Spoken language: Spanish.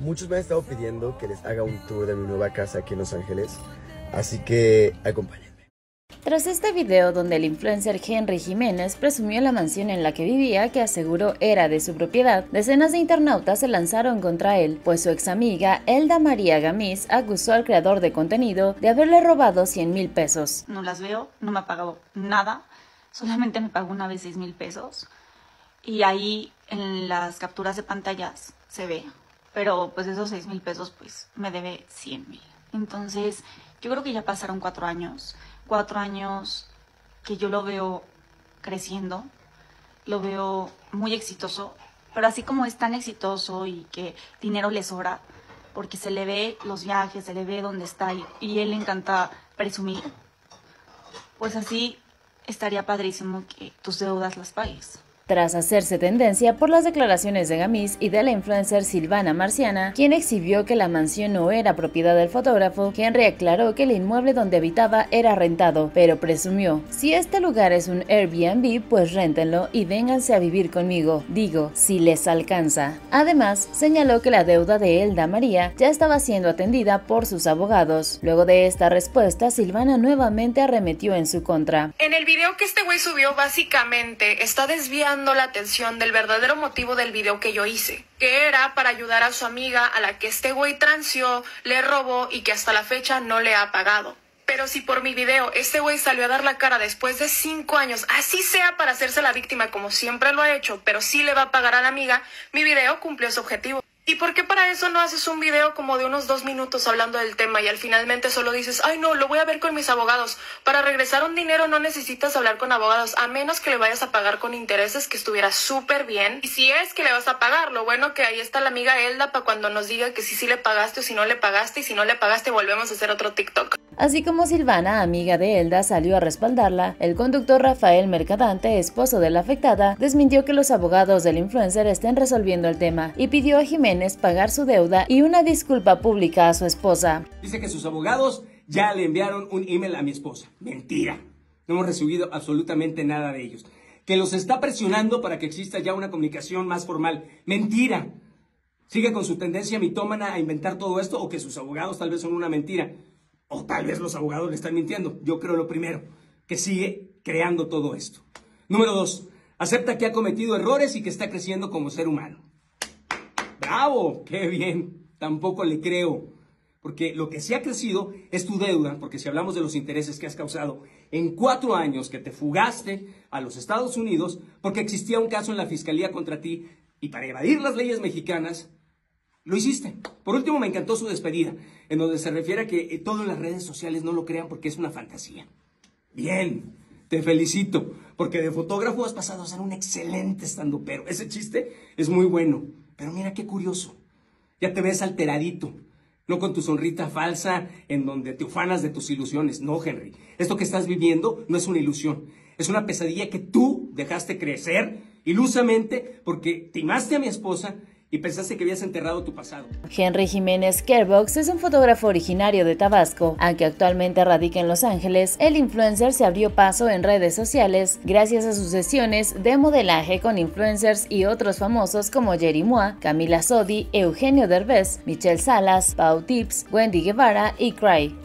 Muchos me han estado pidiendo que les haga un tour de mi nueva casa aquí en Los Ángeles, así que acompáñenme. Tras este video donde el influencer Henry Jiménez presumió la mansión en la que vivía, que aseguró era de su propiedad, decenas de internautas se lanzaron contra él, pues su ex amiga Elda María Gamiz acusó al creador de contenido de haberle robado 100,000 pesos. No las veo, no me ha pagado nada, solamente me pagó una vez 6,000 pesos y ahí en las capturas de pantallas se ve, pero pues esos 6,000 pesos pues me debe 100,000. Entonces yo creo que ya pasaron 4 años. 4 años que yo lo veo creciendo, lo veo muy exitoso, pero así como es tan exitoso y que dinero le sobra, porque se le ve los viajes, se le ve dónde está y él le encanta presumir, pues así estaría padrísimo que tus deudas las pagues. Tras hacerse tendencia por las declaraciones de Gamiz y de la influencer Silvana Marciana, quien exhibió que la mansión no era propiedad del fotógrafo, Henry aclaró que el inmueble donde habitaba era rentado, pero presumió: si este lugar es un Airbnb, pues réntenlo y vénganse a vivir conmigo, digo, si les alcanza. Además, señaló que la deuda de Elda María ya estaba siendo atendida por sus abogados. Luego de esta respuesta, Silvana nuevamente arremetió en su contra. En el video que este güey subió, básicamente está desviando la atención del verdadero motivo del video que yo hice, que era para ayudar a su amiga a la que este güey transió, le robó y que hasta la fecha no le ha pagado. Pero si por mi video este güey salió a dar la cara después de 5 años, así sea para hacerse la víctima como siempre lo ha hecho, pero sí le va a pagar a la amiga, mi video cumplió su objetivo. ¿Y por qué para eso no haces un video como de unos 2 minutos hablando del tema y al finalmente solo dices: ay no, lo voy a ver con mis abogados? Para regresar un dinero no necesitas hablar con abogados, a menos que le vayas a pagar con intereses, que estuviera súper bien. Y si es que le vas a pagar, lo bueno que ahí está la amiga Elda para cuando nos diga que sí le pagaste o si no le pagaste, y si no le pagaste volvemos a hacer otro TikTok. Así como Silvana, amiga de Elda, salió a respaldarla, el conductor Rafael Mercadante, esposo de la afectada, desmintió que los abogados del influencer estén resolviendo el tema y pidió a Jiménez pagar su deuda y una disculpa pública a su esposa. Dice que sus abogados ya le enviaron un email a mi esposa. Mentira. No hemos recibido absolutamente nada de ellos. Que los está presionando para que exista ya una comunicación más formal. Mentira. Sigue con su tendencia mitómana a inventar todo esto, o que sus abogados tal vez son una mentira. O tal vez los abogados le están mintiendo. Yo creo lo primero, que sigue creando todo esto. Número 2, acepta que ha cometido errores y que está creciendo como ser humano. ¡Bravo! ¡Qué bien! Tampoco le creo. Porque lo que sí ha crecido es tu deuda, porque si hablamos de los intereses que has causado en 4 años que te fugaste a los Estados Unidos porque existía un caso en la fiscalía contra ti y para evadir las leyes mexicanas, lo hiciste. Por último, me encantó su despedida, en donde se refiere a que todo en las redes sociales no lo crean porque es una fantasía. Bien, te felicito, porque de fotógrafo has pasado a ser un excelente estandupero. Ese chiste es muy bueno, pero mira qué curioso. Ya te ves alteradito, no con tu sonrita falsa en donde te ufanas de tus ilusiones. No, Henry, esto que estás viviendo no es una ilusión. Es una pesadilla que tú dejaste crecer ilusamente porque timaste a mi esposa y pensaste que habías enterrado tu pasado. Henry Jiménez Kerbox es un fotógrafo originario de Tabasco. Aunque actualmente radica en Los Ángeles, el influencer se abrió paso en redes sociales gracias a sus sesiones de modelaje con influencers y otros famosos como Jerry Moa, Camila Sodi, Eugenio Derbez, Michelle Salas, Pau Tips, Wendy Guevara y Cry.